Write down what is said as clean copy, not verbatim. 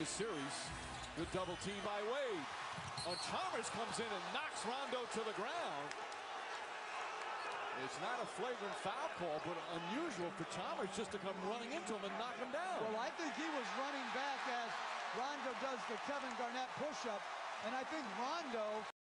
Series, good double team by Wade. Chalmers comes in and knocks Rondo to the ground. It's not a flagrant foul call, but unusual for Chalmers just to come running into him and knock him down. Well, I think he was running back as Rondo does the Kevin Garnett push-up, and I think Rondo